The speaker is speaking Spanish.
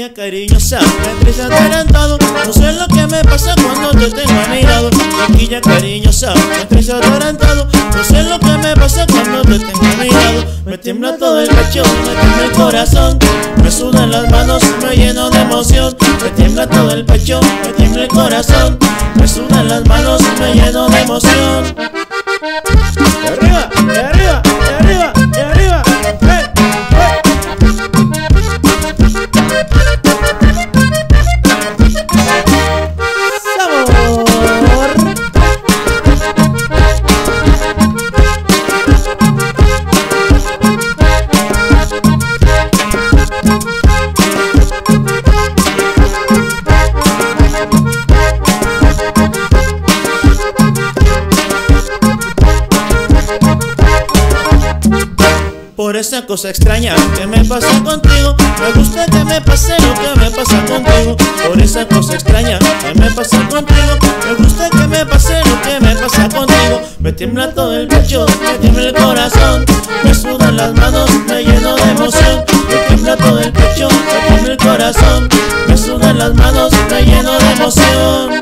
Chiquilla cariñosa, me traes atarantado. No sé lo que me pasa cuando te tengo a mi lado. Chiquilla cariñosa, me traes atarantado. No sé lo que me pasa cuando te tengo a mi lado. Me tiembla todo el pecho, me tiembla el corazón. Me sudan las manos, me lleno de emoción. Me tiembla todo el pecho, me tiembla el corazón. Me sudan las manos, me lleno de emoción. De arriba, de arriba, de arriba, de arriba. Por esa cosa extraña que me pasa contigo, me gusta que me pase lo que me pasa contigo. Por esa cosa extraña que me pasa contigo, me gusta que me pase lo que me pasa contigo. Me tiembla todo el pecho, me tiembla el corazón. Me sudan las manos, me lleno de emoción. Me tiembla todo el pecho, me tiembla el corazón. Me sudan las manos, me lleno de emoción.